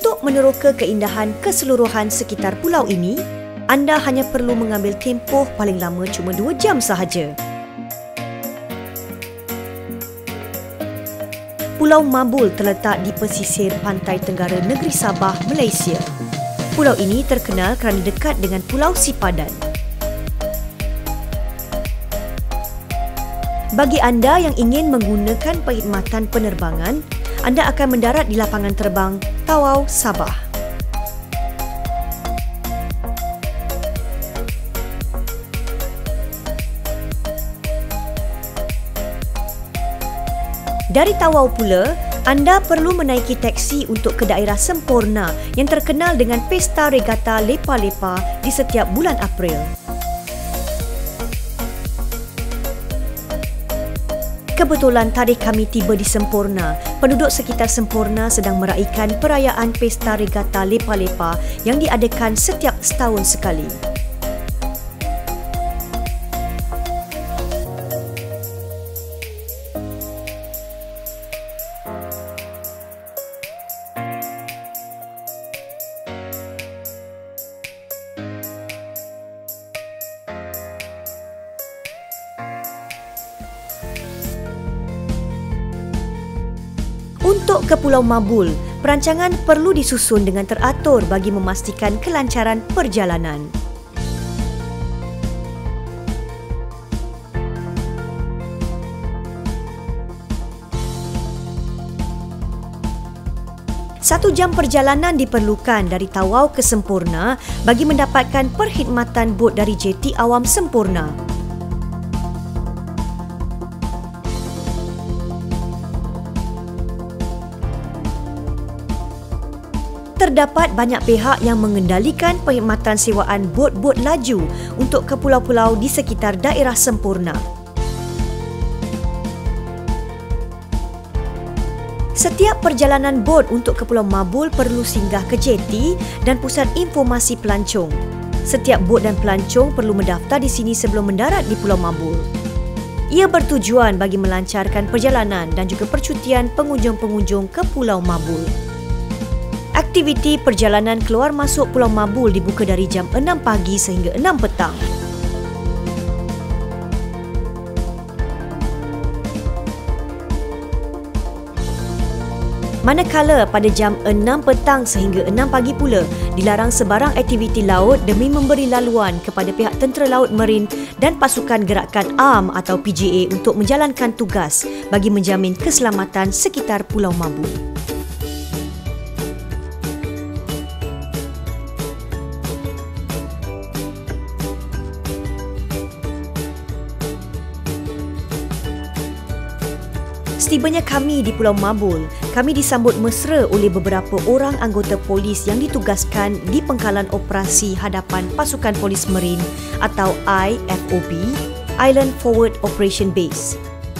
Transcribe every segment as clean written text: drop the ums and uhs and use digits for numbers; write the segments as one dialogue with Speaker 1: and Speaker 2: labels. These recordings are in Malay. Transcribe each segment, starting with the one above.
Speaker 1: Untuk meneroka keindahan keseluruhan sekitar pulau ini, anda hanya perlu mengambil tempoh paling lama cuma 2 jam sahaja. Pulau Mabul terletak di pesisir pantai tenggara negeri Sabah, Malaysia. Pulau ini terkenal kerana dekat dengan Pulau Sipadan. Bagi anda yang ingin menggunakan perkhidmatan penerbangan, anda akan mendarat di lapangan terbang Tawau, Sabah. Dari Tawau pula, anda perlu menaiki teksi untuk ke daerah Semporna yang terkenal dengan Pesta Regata Lepa-Lepa di setiap bulan April. Kebetulan tarikh kami tiba di Semporna. Penduduk sekitar Semporna sedang meraihkan perayaan Pesta Regata Lepa-Lepa yang diadakan setiap setahun sekali. Untuk ke Pulau Mabul, perancangan perlu disusun dengan teratur bagi memastikan kelancaran perjalanan. Satu jam perjalanan diperlukan dari Tawau ke Semporna bagi mendapatkan perkhidmatan bot dari Jeti Awam Semporna. Terdapat banyak pihak yang mengendalikan perkhidmatan sewaan bot-bot laju untuk ke pulau-pulau di sekitar daerah Semporna. Setiap perjalanan bot untuk ke Pulau Mabul perlu singgah ke jeti dan pusat informasi pelancong. Setiap bot dan pelancong perlu mendaftar di sini sebelum mendarat di Pulau Mabul. Ia bertujuan bagi melancarkan perjalanan dan juga percutian pengunjung-pengunjung ke Pulau Mabul. Aktiviti perjalanan keluar masuk Pulau Mabul dibuka dari jam 6 pagi sehingga 6 petang. Manakala pada jam 6 petang sehingga 6 pagi pula dilarang sebarang aktiviti laut demi memberi laluan kepada pihak Tentera Laut Marin dan Pasukan Gerakan ARM atau PGA untuk menjalankan tugas bagi menjamin keselamatan sekitar Pulau Mabul. Setibanya kami di Pulau Mabul, kami disambut mesra oleh beberapa orang anggota polis yang ditugaskan di Pengkalan Operasi Hadapan Pasukan Polis Marin atau IFOP, Island Forward Operation Base.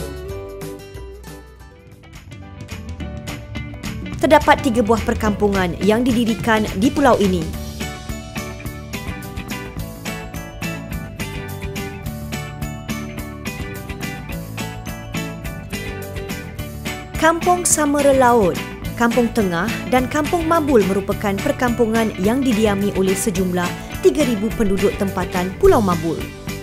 Speaker 1: Terdapat 3 buah perkampungan yang didirikan di pulau ini. Kampung Samara Laut, Kampung Tengah dan Kampung Mabul merupakan perkampungan yang didiami oleh sejumlah 3,000 penduduk tempatan Pulau Mabul.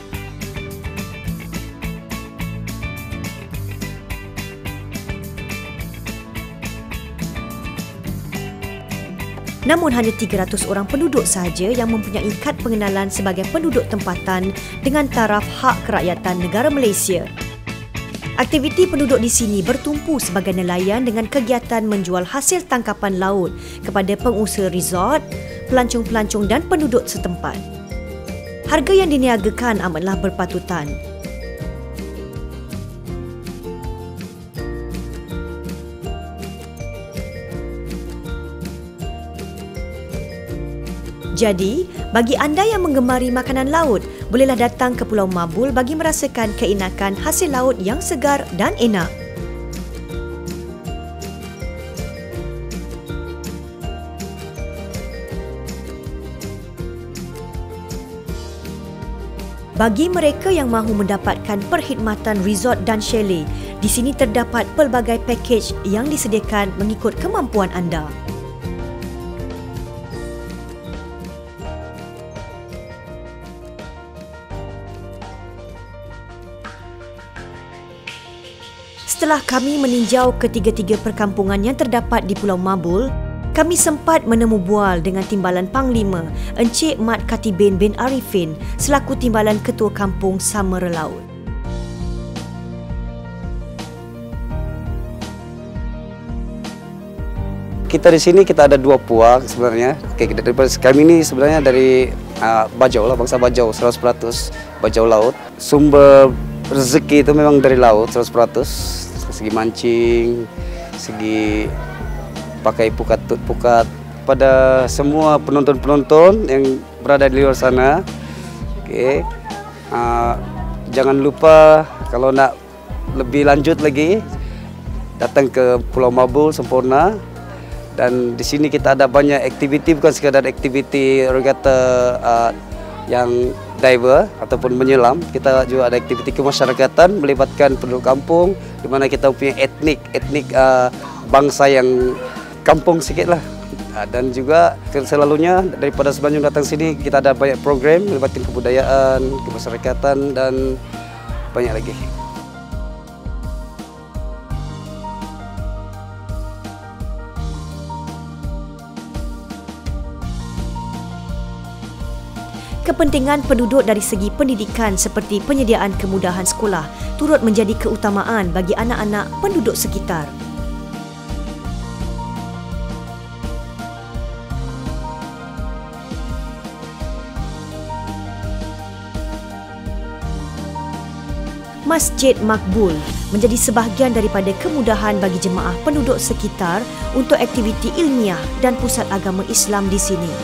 Speaker 1: Namun hanya 300 orang penduduk sahaja yang mempunyai kad pengenalan sebagai penduduk tempatan dengan taraf hak kerakyatan negara Malaysia. Aktiviti penduduk di sini bertumpu sebagai nelayan dengan kegiatan menjual hasil tangkapan laut kepada pengusaha resort, pelancong-pelancong dan penduduk setempat. Harga yang diniagakan amatlah berpatutan. Jadi, bagi anda yang menggemari makanan laut, bolehlah datang ke Pulau Mabul bagi merasakan keenakan hasil laut yang segar dan enak. Bagi mereka yang mahu mendapatkan perkhidmatan resort dan chalet, di sini terdapat pelbagai pakej yang disediakan mengikut kemampuan anda. Setelah kami meninjau ketiga-tiga perkampungan yang terdapat di Pulau Mabul, kami sempat menemu bual dengan Timbalan Panglima Encik Mat Katibin bin Arifin selaku Timbalan Ketua Kampung Samara Laut.
Speaker 2: Kita di sini kita ada 2 puak sebenarnya. Kami ini sebenarnya dari Bajau lah, bangsa Bajau 100%, Bajau laut. Sumber rezeki itu memang dari laut 100%. Segi mancing, segi pakai pukat-pukat. Pada semua penonton-penonton yang berada di luar sana, jangan lupa kalau nak lebih lanjut lagi datang ke Pulau Mabul Sempurna. Dan di sini kita ada banyak aktiviti, bukan sekadar aktiviti orang kata yang diver ataupun menyelam. Kita juga ada aktiviti kemasyarakatan melibatkan penduduk kampung, di mana kita punya etnik bangsa yang kampung sikit lah. Dan juga selalunya daripada Semenanjung datang sini kita ada banyak program melibatkan kebudayaan, kemasyarakatan dan banyak lagi.
Speaker 1: Kepentingan penduduk dari segi pendidikan seperti penyediaan kemudahan sekolah turut menjadi keutamaan bagi anak-anak penduduk sekitar. Masjid Makbul menjadi sebahagian daripada kemudahan bagi jemaah penduduk sekitar untuk aktiviti ilmiah dan pusat agama Islam di sini.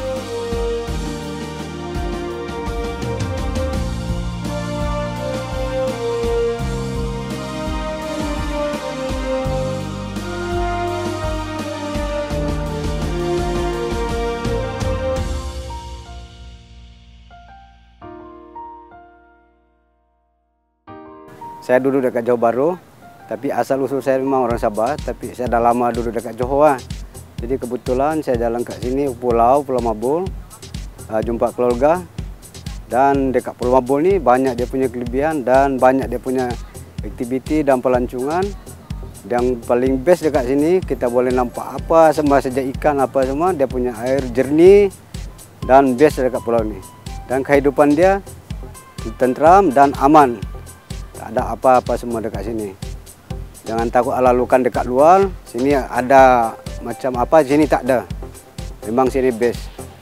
Speaker 2: Saya duduk dekat Johor Bahru, tapi asal usul saya memang orang Sabah, tapi saya dah lama duduk dekat Johor. Jadi kebetulan saya jalan kat sini Pulau Mabul, jumpa keluarga. Dan dekat Pulau Mabul ni banyak dia punya kelebihan dan banyak dia punya aktiviti dan pelancongan. Yang paling best dekat sini kita boleh nampak apa semua sejak ikan apa semua, dia punya air jernih dan best dekat pulau ni. Dan kehidupan dia tenteram dan aman. Tak ada apa-apa semua dekat sini. Jangan takut lalukan dekat luar. Sini ada macam apa, sini tak ada. Memang sini best.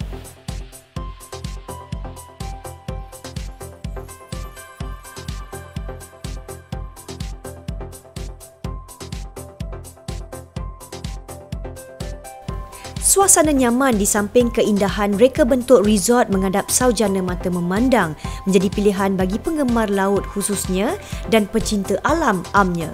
Speaker 1: Suasana nyaman di samping keindahan reka bentuk resort menghadap saujana mata memandang menjadi pilihan bagi penggemar laut khususnya dan pecinta alam amnya.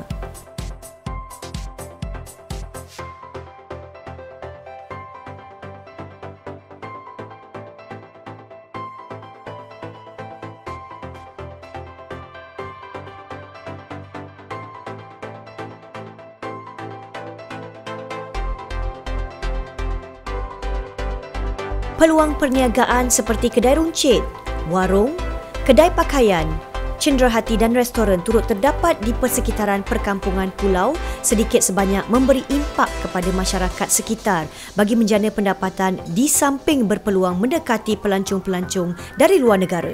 Speaker 1: Peluang perniagaan seperti kedai runcit, warung, kedai pakaian, cenderahati dan restoran turut terdapat di persekitaran perkampungan pulau sedikit sebanyak memberi impak kepada masyarakat sekitar bagi menjana pendapatan di samping berpeluang mendekati pelancong-pelancong dari luar negara.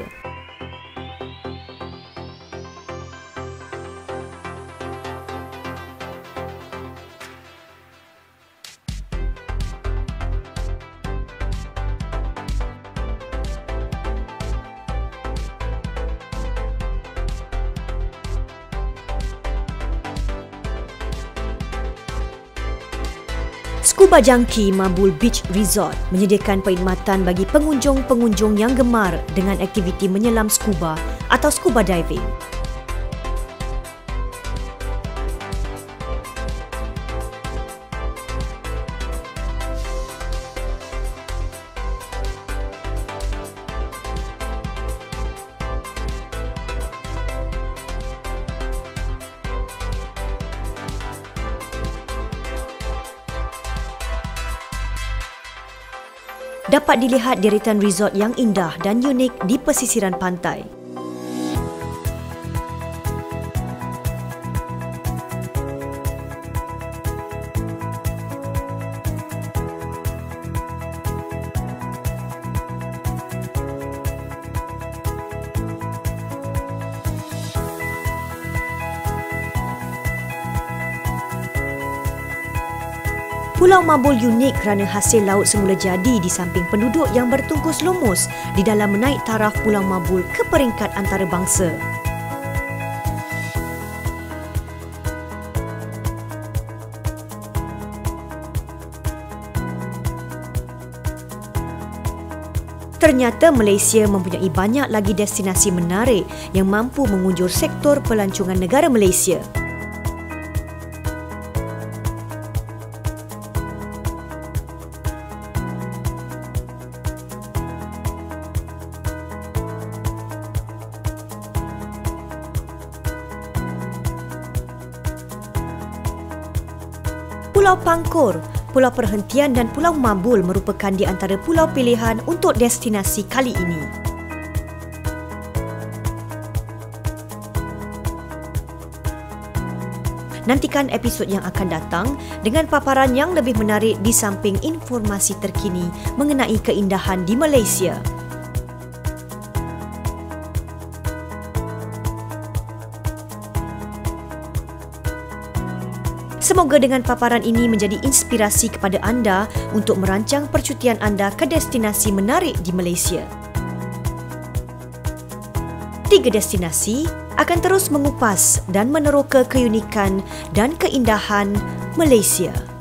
Speaker 1: Scuba Junkie Mabul Beach Resort menyediakan perkhidmatan bagi pengunjung-pengunjung yang gemar dengan aktiviti menyelam scuba atau scuba diving. Dapat dilihat deretan resort yang indah dan unik di pesisiran pantai. Pulau Mabul unik kerana hasil laut semula jadi di samping penduduk yang bertungkus lumus di dalam menaik taraf Pulau Mabul ke peringkat antarabangsa. Ternyata Malaysia mempunyai banyak lagi destinasi menarik yang mampu mengunjur sektor pelancongan negara Malaysia. Pulau Pangkor, Pulau Perhentian dan Pulau Mabul merupakan di antara pulau pilihan untuk destinasi kali ini. Nantikan episod yang akan datang dengan paparan yang lebih menarik di samping informasi terkini mengenai keindahan di Malaysia. Semoga dengan paparan ini menjadi inspirasi kepada anda untuk merancang percutian anda ke destinasi menarik di Malaysia. 3 destinasi akan terus mengupas dan meneroka keunikan dan keindahan Malaysia.